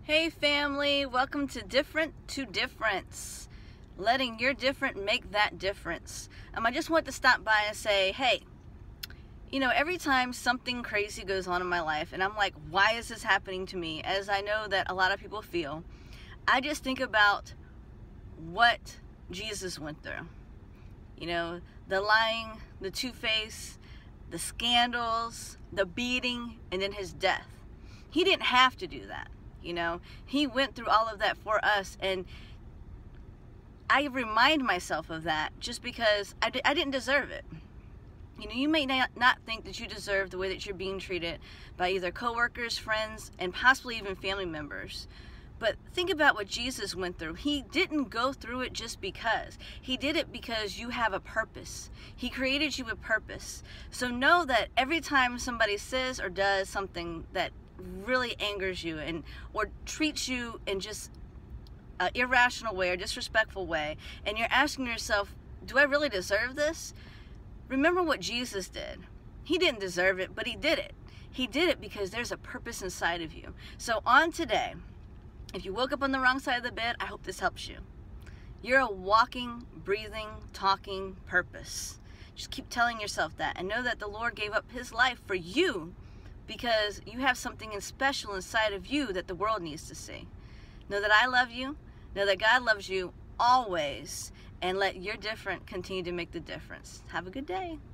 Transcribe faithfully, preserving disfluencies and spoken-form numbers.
Hey family, welcome to Different to Difference. Letting your different make that difference. Um, I just want to stop by and say, hey, you know, every time something crazy goes on in my life and I'm like, why is this happening to me? As I know that a lot of people feel, I just think about what Jesus went through. You know, the lying, the two-face, the scandals, the beating, and then his death. He didn't have to do that. You know, he went through all of that for us, and I remind myself of that just because I, I didn't deserve it. You know, you may not, not think that you deserve the way that you're being treated by either coworkers, friends, and possibly even family members. But think about what Jesus went through. He didn't go through it just because. He did it because you have a purpose. He created you with purpose. So know that every time somebody says or does something that really angers you and or treats you in just an irrational way or disrespectful way, and you're asking yourself, do I really deserve this? Remember what Jesus did. He didn't deserve it, but he did it. He did it because there's a purpose inside of you. So on today, if you woke up on the wrong side of the bed, I hope this helps you. You're a walking, breathing, talking purpose. Just keep telling yourself that and know that the Lord gave up his life for you because you have something special inside of you that the world needs to see. Know that I love you. Know that God loves you always. And let your different continue to make the difference. Have a good day.